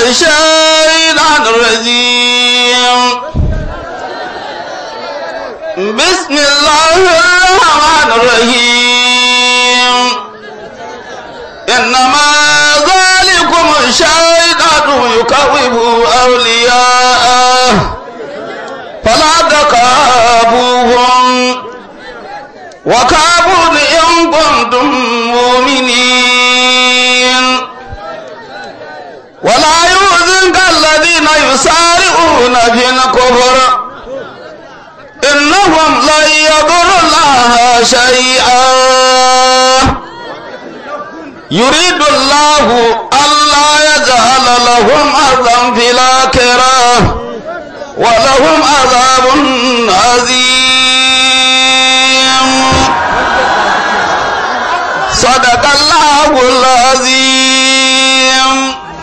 الشيطان الرجيم بسم الله الرحمن الرحيم إنما ذلكم الشيطان يكوّب أولياءه فلا تخافوهم وخافون إن كنتم مؤمنين ولا يحزنك الذين يسارعون في الكفر إنهم لن يضروا الله شيئا يريد الله ألا يجعل لهم أرضا في الآخرة ولهم عذاب عظيم صدق الله العظيم.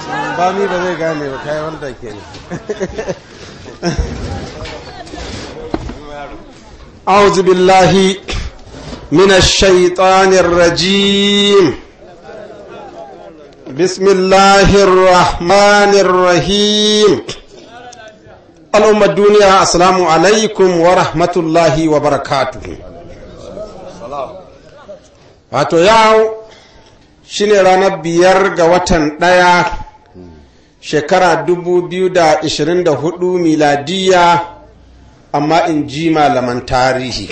أعوذ بالله من الشيطان الرجيم. بسم الله الرحمن الرحيم. الأمة الدنيا السلام عليكم ورحمة الله وبركاته. wato yau shine ranar 5 ga watan 1 shekara 2024 miladiya, amma in ji malaman tarihi.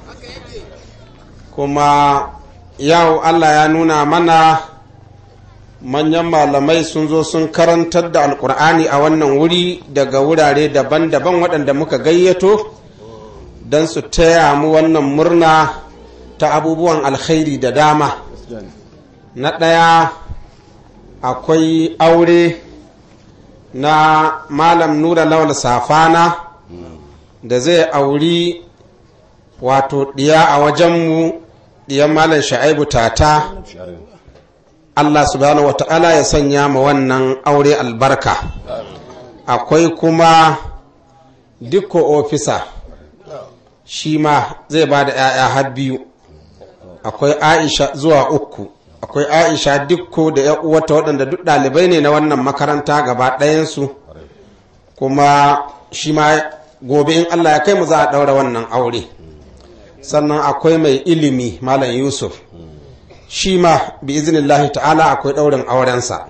Kuma yau Allah ya nuna mana manyan malamai sun zo sun karantar da alkur'ani a wannan wuri daga wurare daban-daban waɗanda muka gayyato don su taya mu wannan murna ta abubuwan alkhairi da dama. Na ɗaya akwai aure na malam Nura Lawal Safana da zai auri wato ɗiya a wajenmu, ɗiyan malam Sha'ibu Tata. Allah subhanahu wata'ala ya sanya ma wannan aure albarka. Akwai kuma dikko ofisa, shi ma zai ba da 'ya'ya har 2. Akwai Aisha zuwa 3. Akwai Aisha dikko da 'yan uwata waɗanda duk ɗalibai ne na wannan makaranta gaba ɗayansu. Kuma shi ma gobe in Allah ya kai mu za a ɗaura wannan aure. Sannan akwai mai ilimi Malam Yusuf, shi ma bi izinillahi ta'ala akwai ɗaurin aurensa.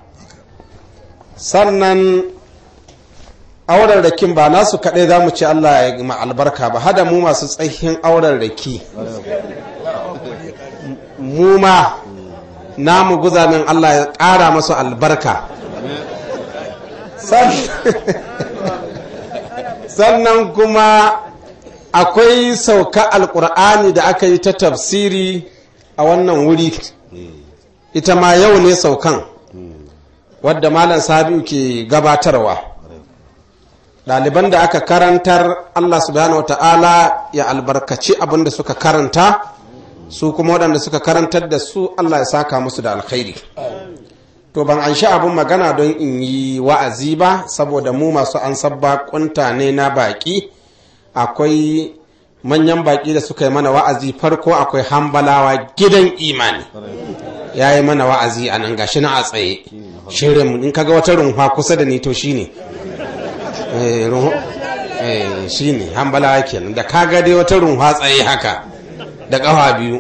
Sannan auren rakin ba nasu kaɗai za mu ce Allah ya ma albarka ba, hada mu masu tsayin auren raki mu ma namu guzamin Allah ya ƙara masu albarka. Sannan kuma akwai sauka alƙur'ani da aka yi ta tafsiri a wannan wuri, ita ma yau ne saukan wadda Malam Sabiu ke gabatarwa. Ɗaliban da aka karantar Allah subhanahu wa ta'ala ya albarkaci abin da suka karanta, su kuma waɗanda suka karantar da su Allah ya saka musu da alkhairi. To ban an sha abin magana don in yi wa'azi ba, saboda mu masu an sabba kunta ne na baƙi. Akwai manyan baƙi da suka yi mana wa'azi. Farko akwai Hambalawa gidan imani, ya yi mana wa'azi a nan gashi na a tsaye. Shirin in kaga wata runfa kusa da ni to shine shine Hambalawa kenan. Da kaga dai wata runfa tsaye haka da ƙafa 2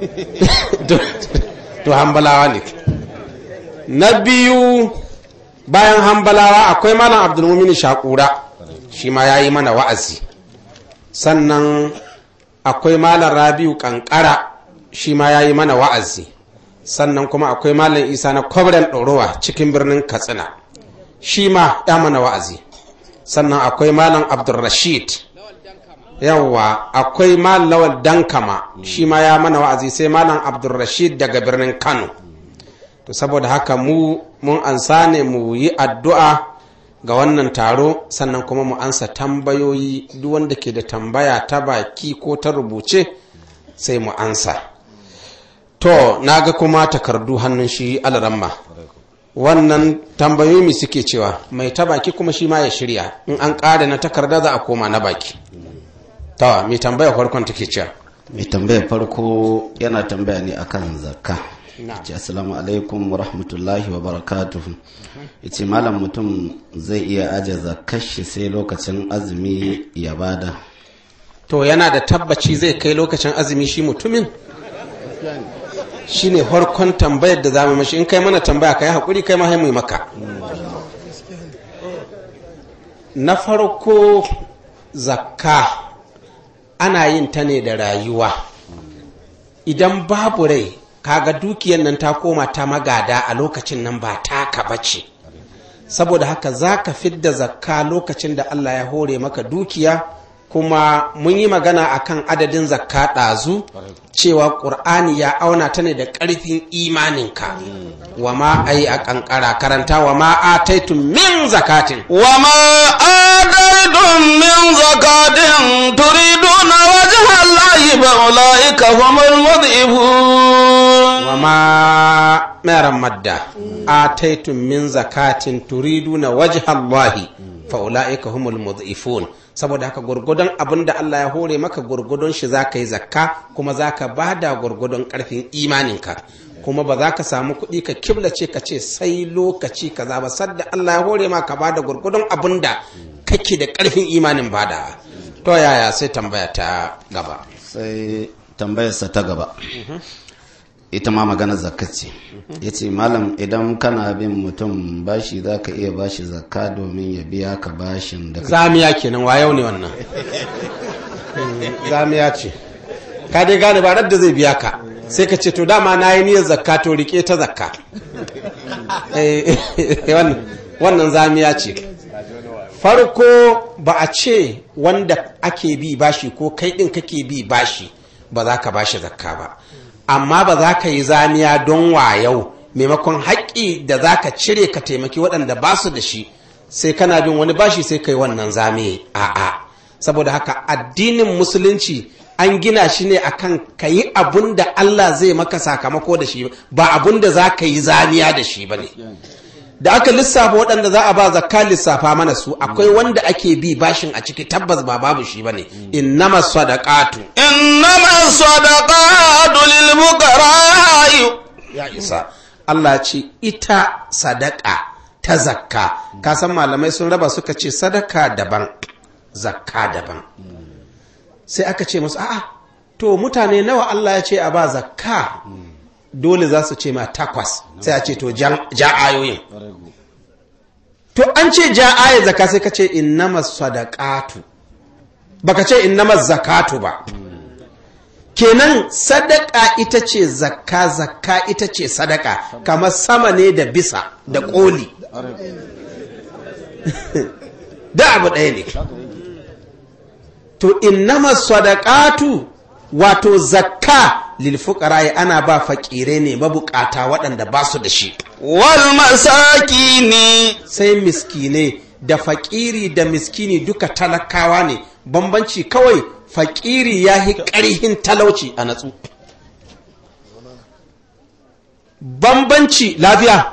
to Hambalawa ne. Na biyu bayan Hambalawa akwai Malam Abdulmumin Shakura, shi ma ya yi mana wa'azi. Sannan akwai Malam Rabiu Kankara, shi ma ya yi mana wa'azi. Sannan kuma akwai Malam Isa na Kwabren Ɗorowa cikin birnin Katsina, shi ma ya mana wa'azi. Sannan akwai Malam Abdulrashid, yawwa akwai Malam Lawal Dankama, shi ma ya mana wa'azi. Sai Malam Abdulrashid daga birnin Kano. To saboda haka mun ansa ne mu yi addu'a ga wannan taro, sannan kuma mu ansa tambayoyi. Duk wanda ke da tambaya ta baki ko ta rubuce sai mu ansa. To naga kuma takardu hannun shi alaramma, wannan tambayoyi mi suke cewa mai ta baki kuma shi ma ya shirya, in an ƙara na takarda za a koma na baki. Mai tambaya farkon take cewa, mai tambaya farko yana tambaya ne akan zakka. Assalamu alaikum wa rahmatullahi wa barakatuhu. Yace malam mutum zai iya aje zakar shi sai lokacin azumi ya bada. To yana da tabbaci zai kai lokacin azumi shi mutumin? Shine farkon tambayar da zamu mashi. In kai mana tambaya kai hakuri kai ma sai mu maka. Na farko zakka ana yin ta ne da rayuwa. Idan babu rai kaga dukiyar nan ta koma ta magada a lokacin nan ba taka bace. Saboda haka zaka fidda zakka lokacin da Allah ya hore maka dukiya. Kuma mun yi magana akan adadin zakka ɗazu cewa ƙur'ani ya auna ta ne da ƙarfin imaninka. Wa ma ai a ƙanƙara karanta wa ma ataitum min zakatin. Wa ma ataitum min zakatin turiduna wajha Allahi fa ulaika humul mudhifun. Wa ma meran madda ataitum min zakatin turiduna wajha Allahi fa ulaika humul mudhifun. Saboda haka gurgudun abin da Allah ya hore maka gurgudun shi za ka yi zakka kuma za ka ba da gurgudun ƙarfin imaninka kuma ba za ka samu kuɗi ka kiblace ka ce sai lokaci kaza ba sadda Allah ya hore maka ba da gurgudun abin da kake da ƙarfin imanin bada. To yaya sai tambaya ta gaba? Sai tambayarsa ta gaba. Ita ma magana zakka ce. Ya ce malam idan kana bin mutum bashi za ka iya bashi zakka domin ya biya ka bashin da zamiya kenan wayau ne wannan. Zamiya ce ka dai gane ba da zai biya ka sai ka ce to dama na yi niyyar zakka to rike ta zakka. Wannan zamiya ce. Farko ba a ce wanda ake bi bashi ko kai din kake bi bashi ba za ka bashi zakka ba, amma ba za ka yi zamiya don wayau maimakon haƙƙi da za ka cire ka taimaki waɗanda ba su da shi sai kana bin wani bashi sai ka yi wannan zamiye. A'a, saboda haka addinin musulunci an gina shi ne akan ka yi abun da Allah zai maka sakamako da shi ba abun da za ka yi zamiya da shi ba ne. Da aka lissafa waɗanda za a ba zakka lissafa mana su akwai wanda ake bi bashin a ciki tabbas ba babu shi bane. Innama sadaqatu lil fuqara. Ya isa Allah ce ita sadaka ta zakka. Ka san malamai sun raba suka ce sadaka daban zakka daban. Sai aka ce musu a'a to mutane nawa Allah ya ce a ba zakka? Dole za su ce ma 8 sai a ce to ja ayoyin. To an ce ja ayar zaka sai ka ce innamas sadaqatu baka ce innamas zakatu ba. Kenan sadaka ita ce zakka, zakka ita ce sadaka, kamar sama ne da bisa da koli da abu ɗaya ne. To innamas sadaqatu wato zakka lil fuqara ana ba fakire ne mabukata waɗanda ba su da shi. Wal masakini sai miskine da fakiri da miskini duka talakawa ne, bambanci kawai fakiri ya yi ƙarhin talauci a natsu. Bambanci lafiya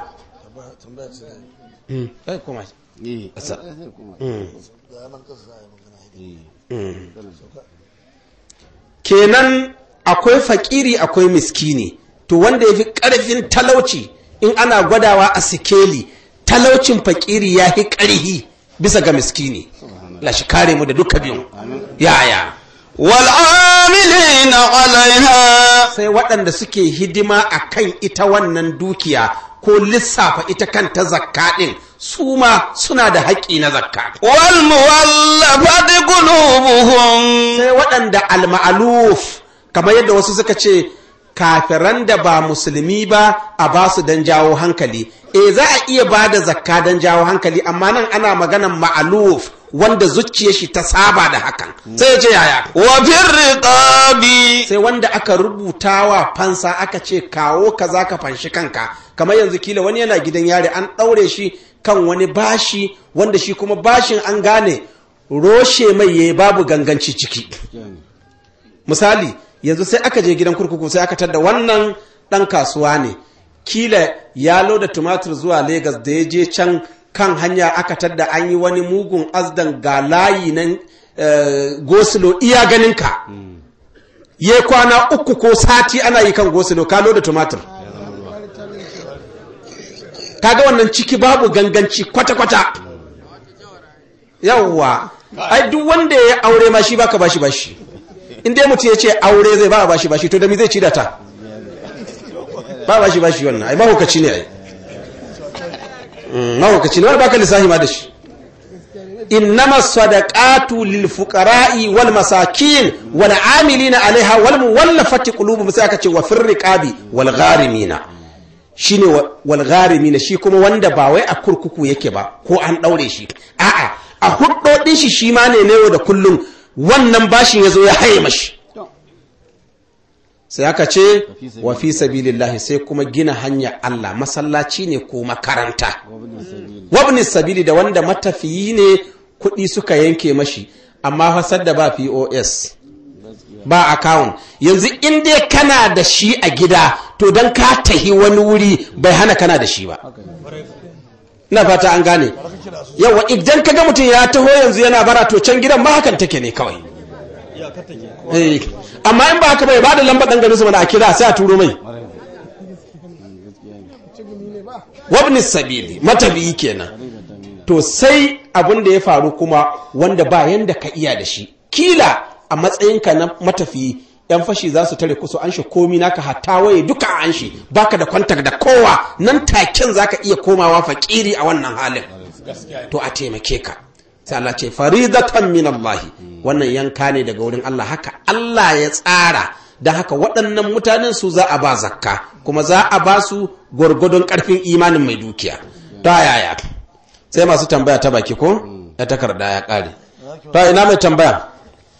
kenan akwai fakiri akwai miskini. To wanda ya fi ƙarfin talauci in ana gwadawa a sikeli talaucin fakiri ya fi ƙarhi bisa ga miskini. Lashi kare mu da duka biyun. Yaya wal'amilina alaiha sai waɗanda suke hidima a kan ita wannan dukiya ko lissafa ita kanta zakka ɗin su ma suna da haƙƙi na zakka. Wal muwallafati qulubuhum sai waɗanda al-ma'aluf kamar yadda wasu suka ce kafiran da ba musulmi ba a ba su don jawo hankali. Za a iya ba da zakka don jawo hankali amma nan ana maganan ma'aluf wanda zuciyar shi ta saba da hakan. Sai ya ce yaya wa firriqabi sai wanda aka rubuta wa fansa aka ce kawo kaza ka fanshi kanka. Kamar yanzu kila wani yana gidan yari an ɗaure shi kan wani bashi wanda shi kuma bashin an gane roshe mai yayi babu ganganci ciki. Misali yanzu sai aka je gidan kurkuku sai aka tadda wannan ɗan kasuwa ne, kila ya loda tumatur zuwa Legas da ya je can kan hanya aka tadda an yi wani mugun azdan ga layi nan gosilo iya ganinka. Ya kwana 3 ko sati ana yi kan gosilo ka loda tumatur. kaga wannan ciki babu ganganci kwata-kwata. Yawwa ai duk wanda ya aure ma shi baka bashi in dai mutum ya ce aure zai ba bashi to da mi zai ci da ta ba bashi wannan ai mahaukaci ne ai mahaukaci ne wani baka lissahi ma da shi. innama sadaqatu lil fuqara'i wal masakin wal amilina alaiha wal muwallafati qulubuhum sai aka ce wa fir riqabi wal gharimina shine wal gharimina shi kuma wanda ba wai a kurkuku yake ba ko an daure shi a'a a huddodin shi ma ne da kullum wannan bashin yazo ya haye mashi sai aka ce wa fi sabilillahi sai kuma gina hanya Allah masallaci ne ko makaranta wabni sabili da wanda matafiyi ne kuɗi suka yanke mashi amma fasar da ba POS ba account yanzu in dai kana da shi a gida to don ka tahi wani wuri bai hana kana da shi ba. Ina fata an gane yawa idan kaga mutum ya taho yanzu yana bara to can gidan ma hakan take ne kawai amma in ba haka bai ba da lambar ɗan garin su mana a kira sai a turo mai wabni sabili matabi'i kenan. To sai abin da ya faru kuma wanda ba yanda ka iya da shi kila a matsayinka na matafiyi yan fashi za su tare kusa an shi komi naka hatta waye duka an shi baka da kwantar da kowa nan taken zaka iya komawa fakiri a wannan halin to a taimake ka sai Allah ce faridatan min Allah wannan yanka ne daga wurin Allah haka Allah ya tsara dan haka waɗannan mutanen su za a ba zakka kuma za a ba su gwargwadon ƙarfin imanin mai dukiya ta yaya sai masu tambaya ta baki ko ya takarda ya ƙare ta ina mai tambaya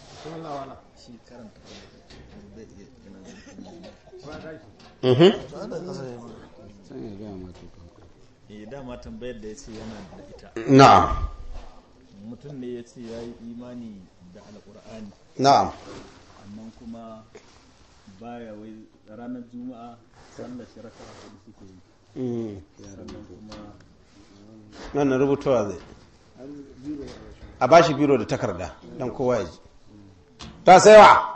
dama tambayar da ya ce yana da ita na'am mutum ne ya ce ya yi imani da alƙur'ani na'am amma kuma baya wai ranar juma'a sallar shiraka da suke yi sannan kuma nan rubutuwa zai a bashi biro da takarda don kowa ya ji ta saiwa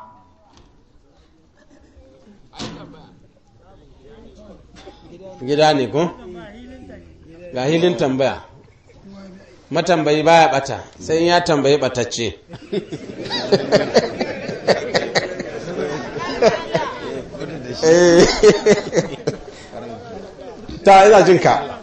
gida ne ko ga hilin tambaya matambayi baya bata sai in ya tambayi batacce ta ina jinka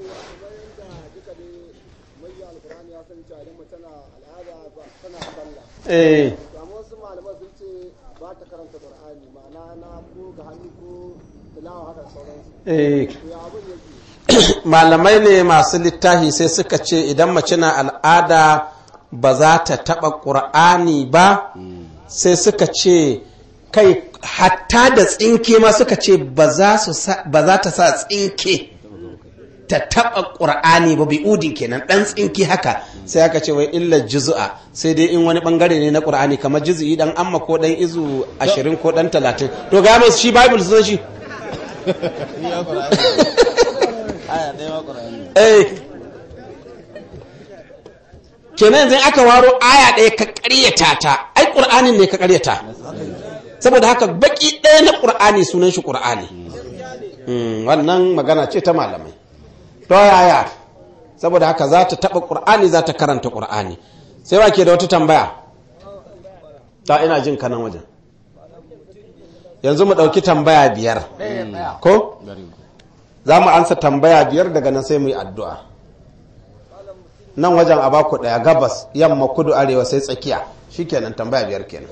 wasu malaman sun ce ba ta karanta Qur'ani ma'ana na ko ga hannu ko tilawa haka sauransu. Malamai ne masu littafi sai suka ce idan mace na al'ada ba za ta taɓa ƙur'ani ba sai suka ce kai hatta da tsinke ma suka ce ba za ta sa tsinke ta taɓa ƙur'ani ba bi'udin kenan ɗan tsinke haka sai aka ce wai illa juzu'a sai dai in wani ɓangare ne na ƙur'ani kamar juzu'i ɗan amma ko ɗan izu 20 ko ɗan 30 to ga mai shi bible sun shi kenan yanzu aka waro aya ɗaya ka ƙaryata ta ai ƙur'anin ne ka ƙaryata saboda haka baki ɗaya na ƙur'ani sunan shi ƙur'ani wannan magana ce ta malamai to yaya saboda haka za ta taɓa ƙur'ani za ta karanta ƙur'ani sai wa ke da wata tambaya ta ina jin kanan wajen yanzu mu ɗauki tambaya 5 ko za mu ansa tambaya 5 daga nan sai mu yi addu'a nan wajen a baku ɗaya gabas yamma kudu arewa sai tsakiya shi kenan tambaya 5 kenan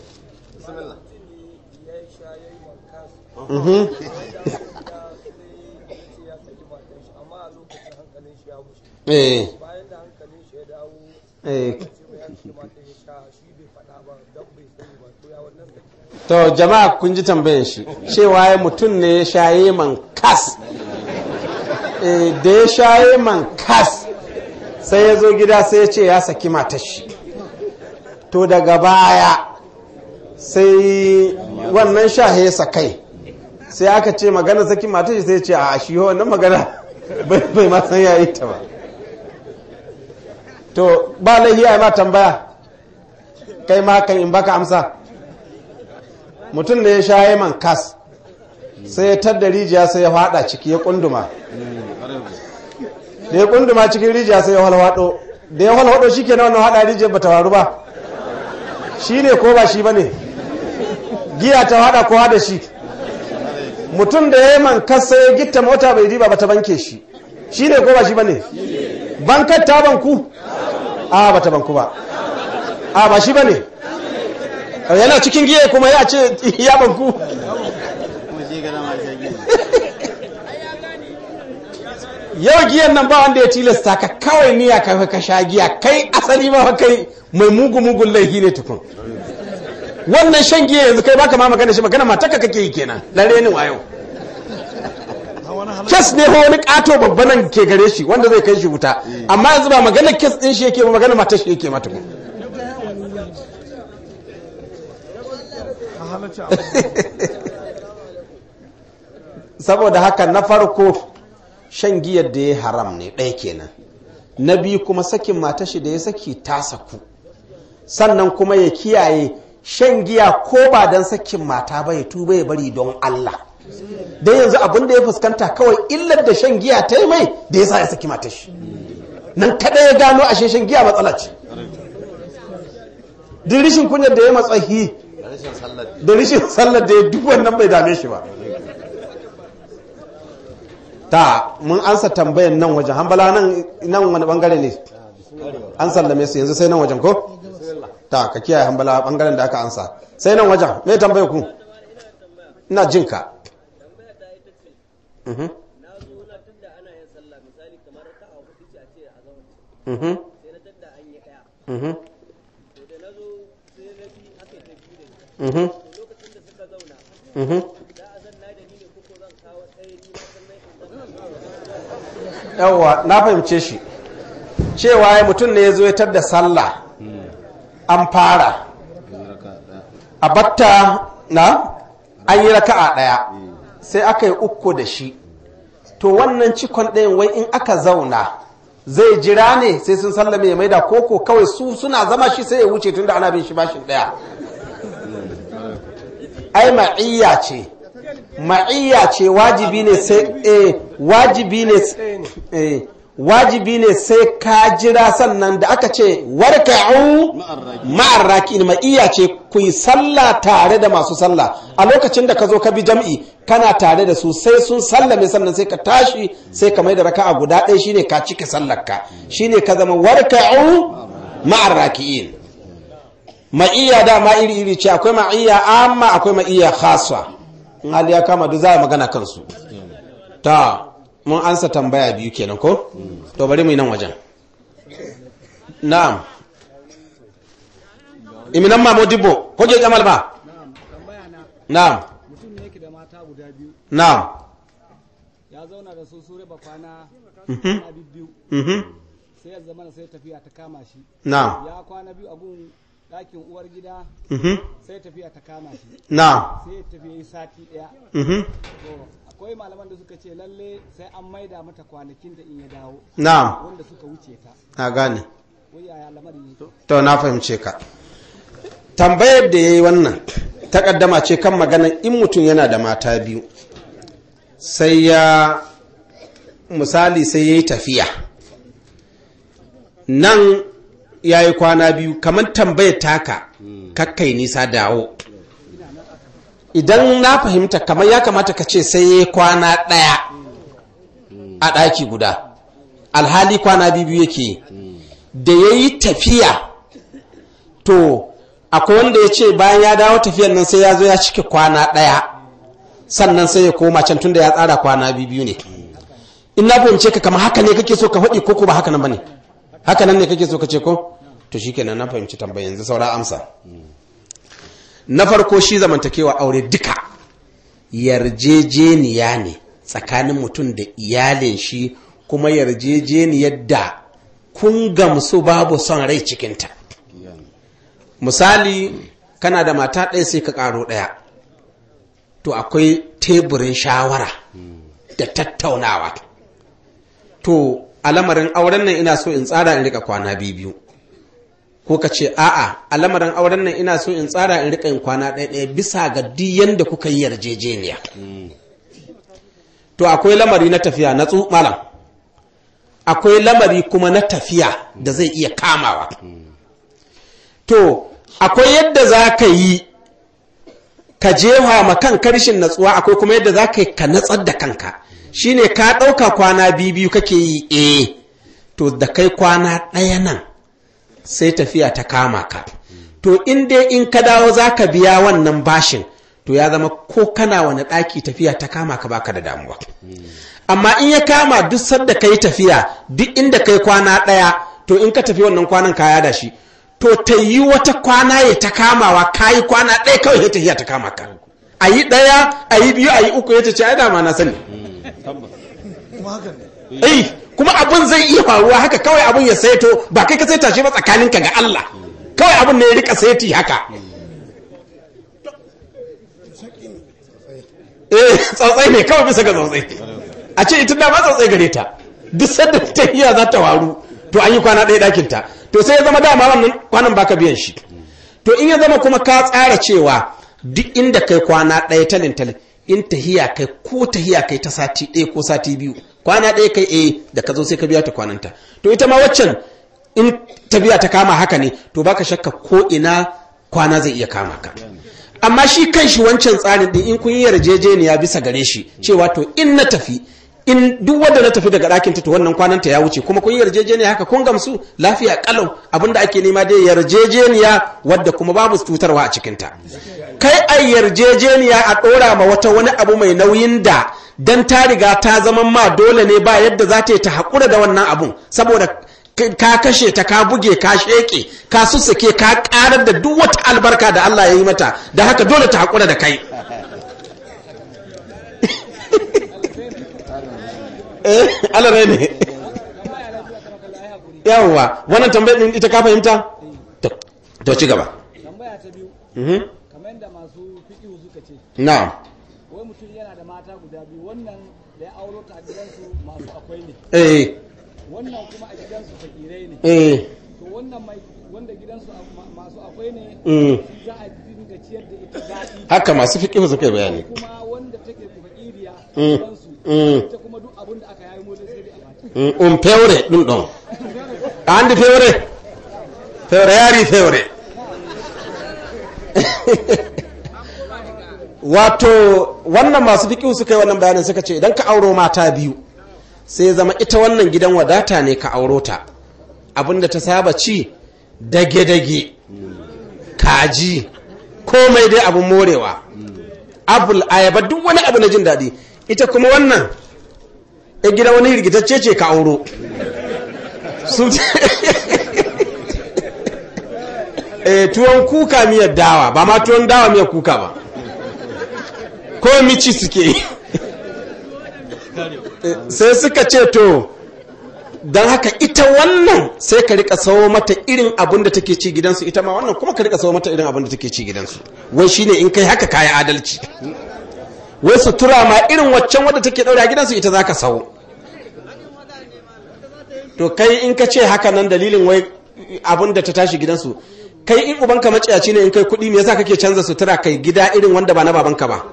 to jama'a kun ji tambayin shi cewa ya mutum ne ya shaye man kas da ya shaye man kas sai ya zo gida sai ya ce ya saki matar shi to daga baya sai wannan shahe ya sakai sai aka ce magana saki matar shi sai ya ce a shi wannan magana bai ma san ya yi ta ba to ba lahiya ma tambaya kai ma kan in baka amsa mutum da ya shaye man kas sai ya tadda rijiya sai ya fada ciki ya kunduma da ya kunduma cikin rijiya sai ya halwado da ya halwado shi ke na wannan hada rijiyar ba ta waru ba shi ne ko ba shi ba ne giya ta hada ko hada shi mutum da ya yi mankasa ya gitta mota bai riba ba ta banke shi shi ne ko ba shi ba ne bankar ta banku a ba ta banku ba a ba shi ba ne yana cikin giya kuma ya ce ya banku yau giyan nan ba wanda ya tilasta ka kawai niyya ka sha giya kai asali ba kai mai mugun laifi ne tukun wannan shan giya yanzu kai baka ma magana shi magana mataka kake yi kenan lare ni wayo kes ne wani kato babba nan ke gare shi wanda zai kai shi wuta amma yanzu ba magana kes din shi yake ba magana matar shi yake mata tukun saboda haka na farko shan giyar da ya haram ne ɗaya kenan na biyu kuma sakin mata shi da ya saki ta saku sannan kuma ya kiyaye shan giya ko ba don sakin mata ba ya tuba ya bari don Allah don yanzu abin da ya fuskanta kawai illar da shan giya ta yi mai da ya sa ya saki mata shi nan kada ya gano ashe shan giya matsala ce duk rishin kunyar da ya matsayi da rishin sallar da ya duk wannan bai dame shi ba ta mun ansa tambayan nan wajen hambala nan wani bangare ne an sallame su yanzu sai nan wajen ko ta ka kiyaye hambala bangaren da aka ansa sai nan wajen me tambaye ku ina jin ka yawwa na fahimce shi cewa ya mutum ne ya zo ya da sallah an fara a batta na an yi raka'a ɗaya sai aka yi uku da shi to wannan cikon ɗayan wai in aka zauna zai jira ne sai sun sallame ya maida koko kawai su suna zama shi sai ya wuce tun da ana bin shi bashin ɗaya ai ma'iyya ce wajibi ne sai wajibi ne sai ka jira sannan da aka ce warka'u ma'ar raki'in ma'iyya ce ku yi sallah tare da masu sallah a lokacin da ka zo ka bi jam'i kana tare da su sai sun sallame sannan sai ka tashi sai ka mai da raka'a guda ɗaya shine ka cike sallarka shine ka zama warka'u ma'ar raki'in ma'iyya dama iri ce akwai ma'iyya amma akwai ma'iyya khassa in hali ya kama duk za a magana kansu ta mun ansa tambaya biyu kenan ko to bari mu yi nan wajen na'am iminan mamodibo ko je jamal ba na'am mutum ne yake da mata guda biyu na'am ya zauna da su sure ba kwana biyu sai ya zama sai tafiya ta kama shi na'am ya kwana biyu a gun ɗakin uwar gida sai tafiya ta kama shi na'am sai tafiya yi sati ɗaya akwai malaman da suka ce lalle sai an maida mata kwanakin da in ya dawo na'am wanda suka wuce ta na gane wai yaya lamarin ne to na fahimce ka tambayar da yayi wannan takaddama ce kan magana in mutum yana da mata biyu sai ya misali sai yayi tafiya nan yayi kwana biyu kamar tambayar taka kakkai nisa dawo idan na fahimta kamar ya kamata ka ce sai ya kwana ɗaya a ɗaki guda alhali kwana biyu yake da ya yi tafiya to akwai wanda ya ce bayan ya dawo tafiyan nan sai ya zo ya cike kwana ɗaya sannan sai ya koma can tun da ya tsara kwana biyu ne in na fahimce ka kamar haka ne kake so ka faɗi ko ba haka nan ba ne haka nan ne kake so ka ce ko to shi kenan na fahimci tambayi yanzu saura amsa na farko shi zamantakewa aure duka yarjejeniya ne tsakanin mutum da iyalin shi kuma yarjejeniyar da kun gamsu babu son rai cikinta misali kana da mata ɗaya sai ka ƙaro ɗaya to akwai teburin shawara da tattaunawa to a lamarin auren nan ina so in tsara in rika kwana biyu ko ka ce a'a a lamarin auren nan ina so in tsara in rika in kwana ɗaya bisa ga duk yanda kuka yi yarjejeniya to akwai lamari na tafiya na malam akwai lamari kuma na tafiya da zai iya kamawa. To akwai yadda za ka yi ka jefa ma kan karshen natsuwa, akwai kuma yadda za ka yi ka natsar da kanka. Shine ka ɗauka kwana biyu kake yi, to da kai kwana ɗaya nan sai tafiya ta kama ka. To in dai in ka dawo za ka biya wannan bashin, to ya zama ko kana wani ɗaki tafiya ta kama ka baka da damuwa. Amma in ya kama duk sadda ka yi tafiya duk inda kai kwana ɗaya, to in ka tafi wannan kwanan kaya da shi, to ta yi wata kwana ya ta kamawa, ka yi kwana ɗaya kawai ya tafiya ta kama ka. A yi ɗaya, a yi biyu, a yi uku, ya ta ce ai dama na sani. Kuma abun zai iya faruwa haka kawai, abun ya saito ba kai ka saita shi ba tsakaninka ga Allah, kawai abun ne ya rika saiti haka. Tsautsai ne kawai bisa ga tsautsai. A ce ita dama tsautsai gare ta, duk sanda tafiya za ta waru, to an yi kwana ɗaya ɗakinta, to sai ya zama dama wannan kwanan baka biyan shi. To in ya zama kuma ka tsara cewa duk inda kai kwana ɗaya talin in tahiya kai ko tahiya kai ta sati ɗaya ko sati biyu, kwana ɗaya kai da ka zo sai ka biya ta kwananta. To ita ma waccan in tafiya ta kama haka ne, to baka shakka ko ina kwana zai iya kama ka. Amma shi kan shi wancan tsarin din in kun yi yarjejeniya bisa gare shi cewa to in na tafi, in duk wanda na tafi daga ɗakin ta to wannan kwananta ya wuce, kuma kun yi yarjejeniya haka kun gamsu lafiya kalau, abinda ake nema dai yarjejeniya wadda kuma babu cutarwa a cikinta. Kai a yarjejeniya a ɗora ma wata wani abu mai nauyin da dan ta riga ta zama ma dole ne ba yadda za ta yi ta haƙura da wannan abun, saboda ka kashe ta, ka buge, ka sheke, ka sussuke, ka ƙarar da duk wata albarka da Allah ya yi mata, da haka dole ta haƙura da kai. Alarai ne. Yawwa, wannan tambayar din ita ka fahimta? To ci gaba. Tambaya ta biyu. Kamar da masu fiƙihu suka ce. Na'am. Wai mutum yana da mata guda biyu, wannan da ya auro ta a gidansu masu akwai ne. Wannan kuma a gidansu fakirai ne. To wannan mai wanda gidansu masu akwai ne, za a dinga ciyar da ita daɗi. Haka masu fiƙihu suka yi bayani. Kuma wanda take fakiriya gidansu, ita kuma duk abin da aka yayi mota sai dai a bata. Feure ɗin ɗon. Andi feure. Feure yari feure. Wato wannan masu fiƙihu suka yi wannan bayanin suka ce idan ka auro mata biyu, sai zama ita wannan gidan wadata ne ka auro ta, abinda ta saba ci dage-dage, kaji, komai dai abin morewa, abul ayaba, duk wani abu na jin daɗi. Ita kuma wannan ya gida wani hirgitacce ce ka auro tuwon kuka miyar dawa, ba ma tuwon dawa miyar kuka ba, ko mici suke yi. Sai suka ce to don haka ita wannan sai ka rika sawo mata irin abin da take ci gidansu, ita ma wannan kuma ka rika sawo mata irin abin da take ci gidansu. Wai shine in kai haka kayi adalci. Wai sutura ma irin waccan wadda take daure a gidansu ita zaka sawo. To kai in ka ce haka nan dalilin wai abin da ta tashi gidansu, kai in ubanka maciyaci ne in kai kuɗi me yasa kake canza sutura kai gida irin wanda ba na babanka ba?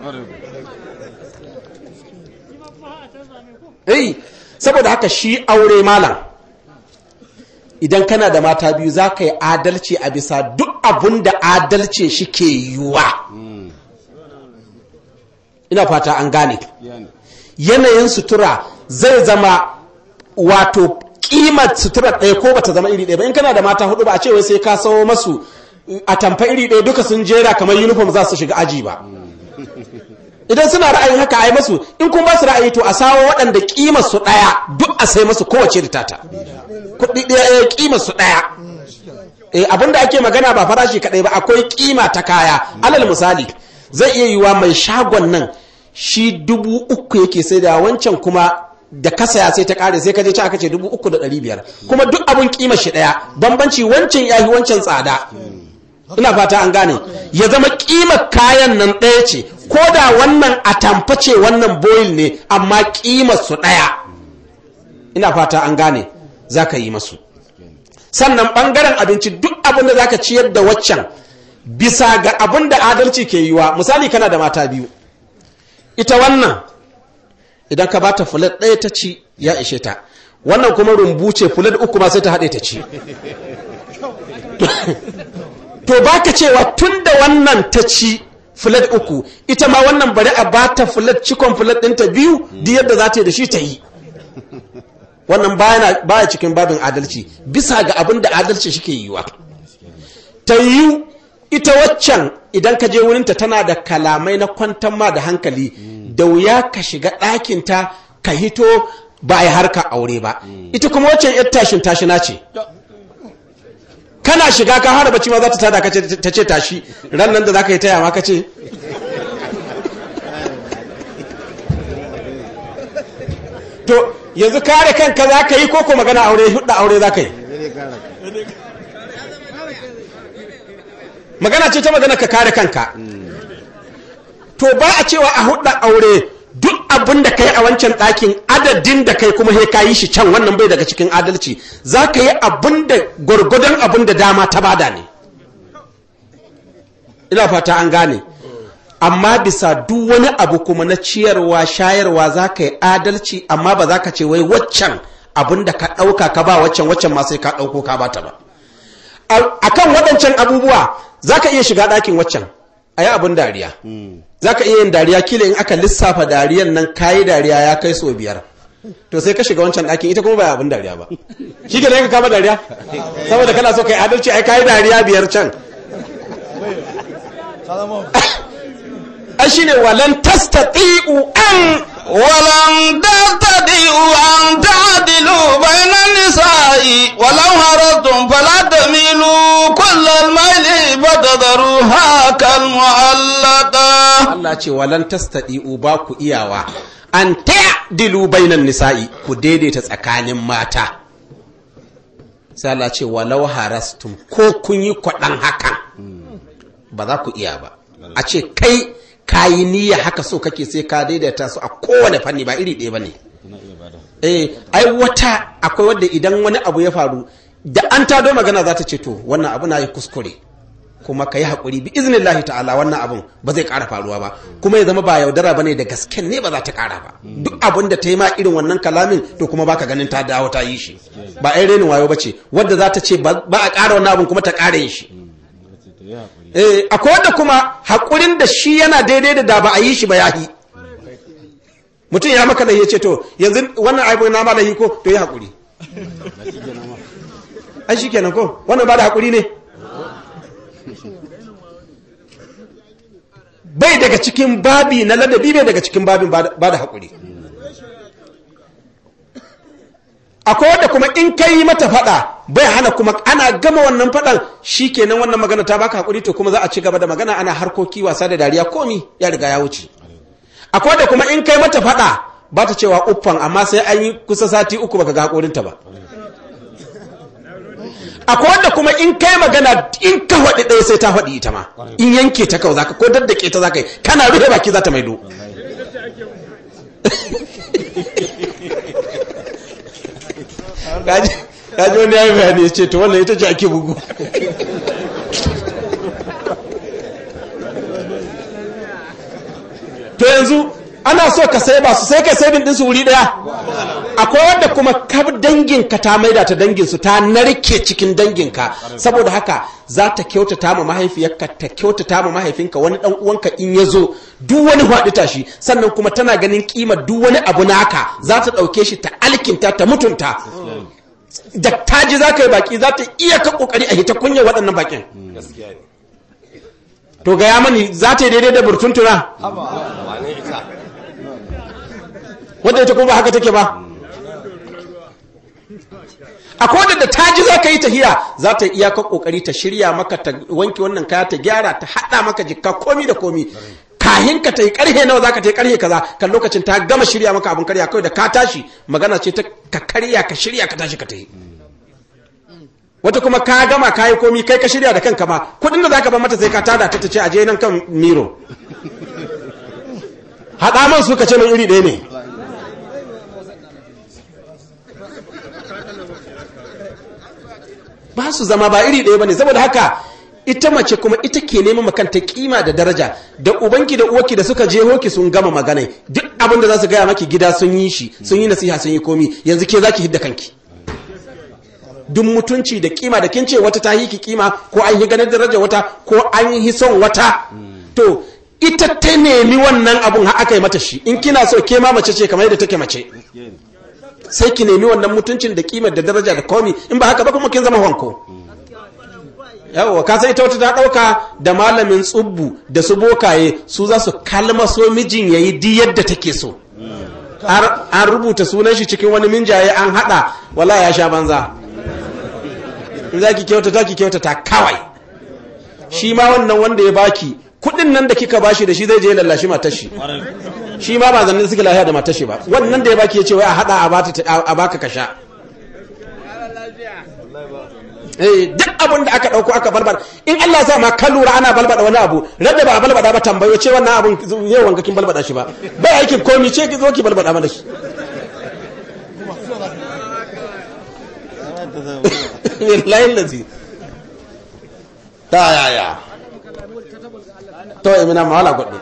Saboda haka shi aure malam, idan kana da mata biyu za ka yi adalci a bisa duk abun da adalci shi ke yiwuwa. Ina fata an gane. Yanayin sutura zai zama wato kimar sutura ɗaya ko bata zama iri ɗaya ba. In kana da mata hudu ba a ce wai sai ka sawo masu a tamfa iri ɗaya duka sun jera kamar uniform za su shiga aji ba. Idan suna ra'ayin haka a yi masu, in kun ba su ra'ayi to a sawo waɗanda ƙimar su ɗaya duk a sai masu kowace da tata. Kuɗi ɗaya ƙimar su ɗaya. Abinda ake magana ba farashi kaɗai ba, akwai ƙima ta kaya. Alal misali zai iya yiwa mai shagon nan shi 3,000 yake sai da wancan kuma da kasaya sai ta ƙare sai ka je ci aka ce 3,500 kuma duk abin ƙimar shi ɗaya, bambanci wancan ya yi wancan tsada. Ina fata an gane, ya zama ƙimar kayan nan ɗaya ce, ko da wannan a tamface wannan boil ne amma ƙimar su ɗaya. Ina fata an gane, za ka yi masu. Sannan ɓangaren abinci duk abin da za ka ciyar da waccan bisa ga abin da adalci ke yiwa. Misali kana da mata biyu, ita wannan idan ka ba ta fulat ɗaya ta ci ya ishe ta, wannan kuma rumbu ce fulat uku ma sai ta haɗe ta ci to baka cewa tun da wannan ta ci fulat uku ita ma wannan bari a bata fulat cikon fulat ɗinta biyu duk yadda za ta yi da shi ta yi wannan baya cikin babin adalci bisa ga abin da adalci shi ke yiwa ta yi ita waccan idan ka je wurinta tana da kalamai na kwantar ma da hankali da wuya ka shiga ɗakinta ka hito ba a yi harka aure ba ita kuma waccan yar tashin tashina ce kana shiga ka hana bacci ma za ta tada ka ta ce tashi ran nan da za ka yi taya ma ka ce to yanzu kare kanka za ka yi koko magana aure hudda aure za ka yi magana ce ta magana ka kare kanka to ba a cewa a hudda aure duk abin da kai a wancan ɗakin adadin da kai kuma ka yi shi can wannan bai daga cikin adalci za ka yi abin da gwargwadon abin da dama ta bada ne ina fata an gane amma bisa duk wani abu kuma na ciyarwa shayarwa za ka yi adalci amma ba za ka ce wai waccan abin da ka ɗauka ka ba waccan ma sai ka ɗauko ka bata ba akan waɗancan abubuwa za ka iya shiga ɗakin waccan a yi abin dariya za ka iya yin dariya kila in aka lissafa dariyan nan kayi dariya ya kai so 5 to sai ka shiga wancan ɗakin ita kuma ba abin dariya ba shi ke ka kama dariya saboda kana so ka yi adalci ai kayi dariya 5 can ai shine walan tastati'u an ta'dilu bainan nisa'i walau haratum fala tamilu kullal mayli fatadharuha kal mu'allaqa Allah ce walan tastati'u ba ku iyawa an ta'dilu bainan nisa'i ku daidaita tsakanin mata sai Allah ce walau harastum ko kun yi kwadan hakan ba za ku iya ba a ce kai kayi niyya haka so kake sai ka daidaita su a kowane fanni ba iri ɗaya bane ai wata akwai wanda idan wani abu ya faru da an tado magana za ta ce to wannan abu na yi kuskure kuma ka yi haƙuri bi iznillahi ta'ala wannan abun ba zai ƙara faruwa ba kuma ya zama ba yaudara bane da gasken ne ba za ta ƙara ba duk abin da ta yi ma irin wannan kalamin to kuma baka ganin ta dawo ta yi shi ba ai renin wayo bace wadda za ta ce ba a ƙara wannan abun kuma ta ƙara yin shi akwai wanda kuma haƙurin da shi yana daidai da ba a yi shi ba ya yi mutum ya maka lahi ya ce to yanzu wannan aibu na ma lahi ko to ya haƙuri ai shi kenan ko wannan ba da haƙuri ne bai daga cikin babi na ladabi bai daga cikin babin ba da haƙuri akwai wanda kuma in ka yi mata faɗa bai hana kuma ana gama wannan faɗan shi kenan wannan magana ta baka haƙuri to kuma za a ci gaba da magana ana harkoki wasa da dariya komi ya riga ya wuce akwai wanda kuma in kai mata faɗa ba ta cewa uffan amma sai an yi kusa sati 3 baka ga haƙorinta ba akwai wanda kuma in kai magana in ka faɗi ɗaya sai ta faɗi ita ma in yanke ta kawai zaka ko daddake ta zaka yi kana rufe baki za ta maido kaji wani ya yi bayani ya ce to wannan ita ce ake bugu to yanzu ana so ka sai ba su sai ka sai din su wuri daya akwai wanda kuma kab danginka ta maida ta danginsu ta narke cikin danginka saboda haka za ta kyautata ma mahaifiyarka ta kyautata ma mahaifinka wani dan uwanka in ya zo duk wani faɗi tashi sannan kuma tana ganin kimar duk wani abu naka za ta ɗauke shi ta alkinta ta mutunta da taji za ka yi baki za ta iya ka kokari a hita kunya waɗannan bakin to ga ya mani za ta yi daidai da burtuntuna wadda ita kuma ba haka take ba akwai wadda ta ji za ka yi tahiya za ta iya ka kokari ta shirya maka ta wanke wannan kaya ta gyara ta hada maka jikka komi da komi kahin ka ta yi karhe nawa za ka ta yi karhe kaza kan lokacin ta gama shirya maka abin karya kawai da ka tashi magana ce ta ka karya ka shirya ka tashi ka ta yi wata kuma ka gama ka yi komi kai ka shirya da kanka ma kudin da za ka ba mata sai ka tada ta ce aje nan kan miro haɗa man su ka ce min iri ɗaya ne ba su zama ba iri ɗaya ba ne saboda haka ita mace kuma ita ke neman makanta kima da daraja, da ubanki da uwarki da suka je hoki sun gama magana, duk abin da za su gaya maki gida sun yi shi, sun yi nasiha, sun yi komi, yanzu ke za ki hidda kanki. Duk mutunci da kima da kin ce wata ta yi ki kima, ko an yi ganin daraja wata, ko an yi son wata, to ita ta nemi wannan abun har aka yi mata shi. In kina so ke ma mace ce kamar yadda take mace, sai ki nemi wannan mutuncin da kimar da daraja da komi, in ba haka ba kuma kin zama wanko. Yawwa ka sai ita wata ta dauka da malamin tsubbu da su bokaye su za su kalmaso mijin yayi di yadda take so. An rubuta sunan shi cikin wani minjaye an hada, wala ya sha banza. In za ki kyautata kawai. Shi ma wannan wanda ya baki kudin nan da kika bashi da shi zai je lallashi matar shi. Shi ma ba zannin suke lafiya da matar shi ba. Wannan da ya baki ya ce wai a hada a baka kasha. Duk abin da aka dauko aka balbada, in Allah sa ma ka lura ana balbada wani abu, radda ba a balbada ba tambayo ce wannan abun yau wanga kin balbada shi ba, bai aikin komi ce ki zo ki balbada mana shi. Wallahi lazi ta yaya to imina mawala godde.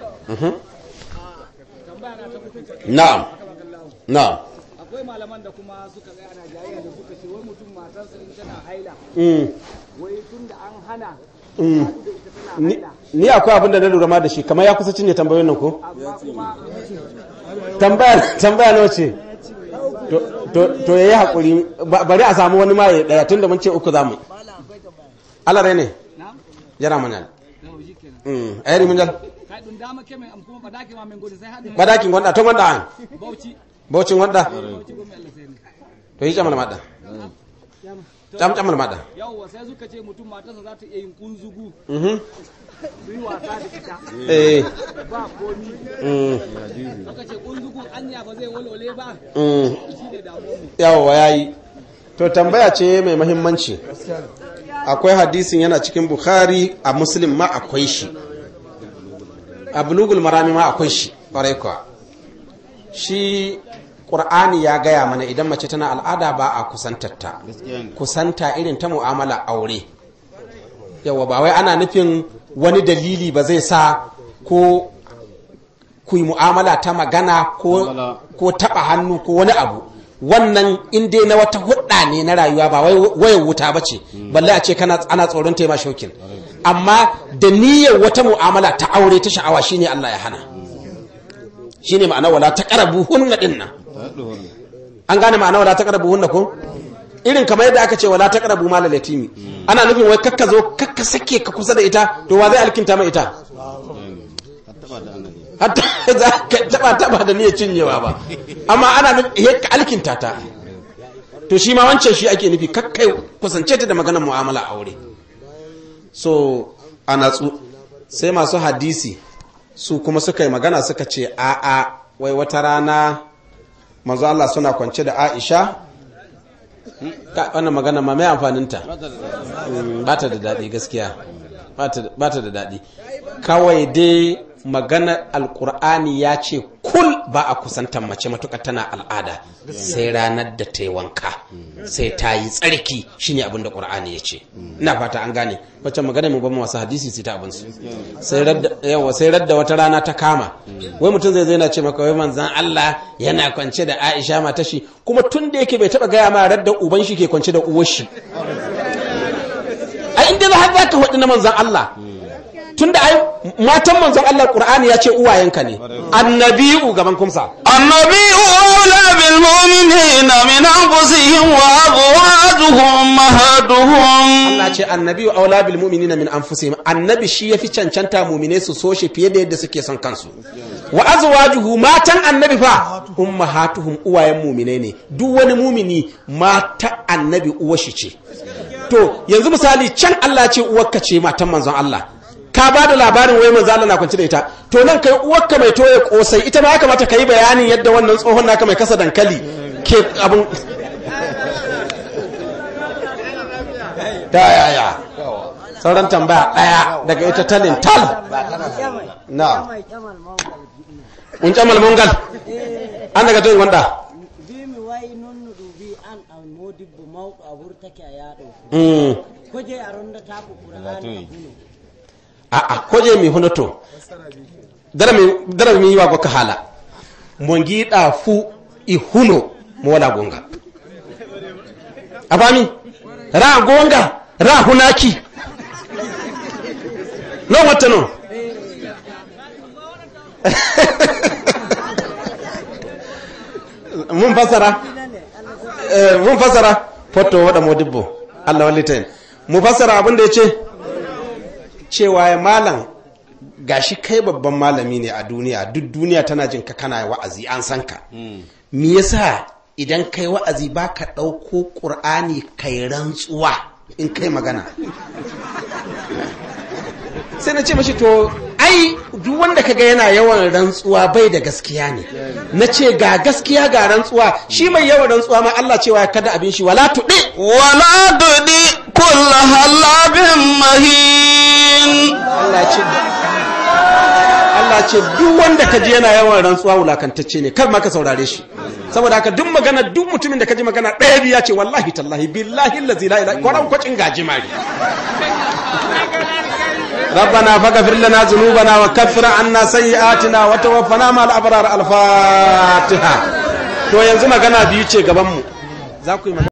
Na'am akwai malaman da kuma suka ga ana jayayya da suka ce wai mutum matarsa in tana haila wai tun da an hana ni akwai abin da na lura ma da shi kamar ya kusa cinye tambayoyin nan ko tambaya nawa ce to yayi hakuri bari a samu wani ma ya daya tunda mun ce uku zamu alare ne jara mana ayari mun jal badakin gonda to gonda an baucin gonda to yi jamal mada jamal mada yawa sai suka ce mutum matarsa za ta iya yin kunzugu yi wasa da ita ba komi suka ce kunzugun anya ba zai walwale ba shi ne damuwa yawa yayi to tambaya ce mai muhimmanci. Akwai hadisin yana cikin Bukhari, a Muslim ma akwai shi, a Bulugul Marami ma akwai shi ƙwarai kuwa. Shi Qur'ani ya gaya mana idan mace tana al'ada ba a kusantarta, kusanta irin ta mu'amala aure. Yawa ba wai ana nufin wani dalili ba zai sa ko ku yi mu'amala ta magana ko taɓa hannu ko wani abu. Wannan inda na wata hudda ne na rayuwa ba wai wayar wuta ba ce, balle a ce ana tsoron taima shokin. Amma da niyyar wata mu'amala ta aure ta sha'awa shine Allah ya hana. Shine ma'ana wala taqrabuhunna dinna. An gane ma'ana wala taqrabuhunna ko? Irin kamar yadda aka ce wala taqrabu malal yatimi. Ana nufin wai kakka sake ka kusa da ita, to wa zai alkinta mai ita? Hatta za ka taba da niyyar cinyewa ba, amma ana nufin ka alkinta ta. To shi ma wancan shi ake nufi kakkai kusance ta da maganar mu'amala aure. So a natsu sai masu hadisi su kuma suka yi magana suka ce a'a wai wata rana manzo Allah suna kwance da Aisha. Wannan magana ma mai amfaninta ba ta da daɗi gaskiya, ba ta da daɗi. Kawai dai maganar alkur'ani ya ce kul ba a kusantar mace matuƙa tana al'ada sai ranar da ta yi wanka sai ta yi tsarki, shine abin da ƙur'ani ya ce. Ina fata an gane wacce magana mu ba mu wasu hadisi sai ta abinsu sai radda wata rana ta kama wai mutum zai na ce maka wai manzan Allah yana kwance da Aisha mata shi, kuma tun da yake bai taɓa gaya ma radda uban shi ke kwance da uwar shi. A inda za ka faɗi na manzan Allah tunda ai matan manzon Allah Qur'ani ya ce uwayenka ne. Annabi'u gaban kumsa, annabi'u aula bil mu'minina min anfusihim wa azwajuhum ummahatuhum. Allah ce annabi'u aula bil mu'minina min anfusihim, annabi shi yafi cancanta mu'mine su so shi fiye da yadda suke son kansu. Wa azwajuhu, matan annabi fa ummahatuhum, uwayen mu'mine ne. Duk wani mu'mini mata annabi uwar shi ce. To yanzu misali can Allah ce uwarka ce matan manzon Allah, ka ba da labarin wai manzo Allah na kwanci da ita, to nan kai uwarka mai toye kosai ita ma ya kamata kai bayanin yadda wannan tsohon naka mai kasa dankali ke abun ta yaya. Sauran tambaya daya daga ita talin tal na uncamal mongal an daga toyin wanda modibbo mawɗo a wurtake a yaaɗo koje a rondata ko qur'ani a huno a'a koje mi hunoto dara mi yiwa ko ka haala mo giiɗa fuu i huno mo wala gonga a fami ra gonga ra hunaki non watta noon mun fasara foto waɗa modibbo Allah wallita en mu fasara abin da ya ce cewa ya malam gashi kai babban malami ne a duniya duk duniya tana jin ka kana wa'azi an san ka me yasa idan kai wa'azi baka ɗauko ƙur'ani kai rantsuwa in kai magana sai na ce mashi to ai duk wanda kaga yana yawan rantsuwa bai da gaskiya ne na ce ga gaskiya ga rantsuwa shi mai yawan rantsuwa ma Allah cewa ya kada abin shi wala tuɗi kulla halabin mahin Allah ce duk wanda kaji yana yawan rantsuwa wulakantacce ne kar ma ka saurare shi saboda haka duk magana duk mutumin da kaji magana ɗaya biya ce wallahi tallahi billahi allazi la ilaha illa huwa kwacin gajimari ربنا فاغفر لنا ذنوبنا وكفر عنا سيئاتنا وتوفنا مع الابرار الفاتحه to yanzu magana biyu ce gaban mu za ku yi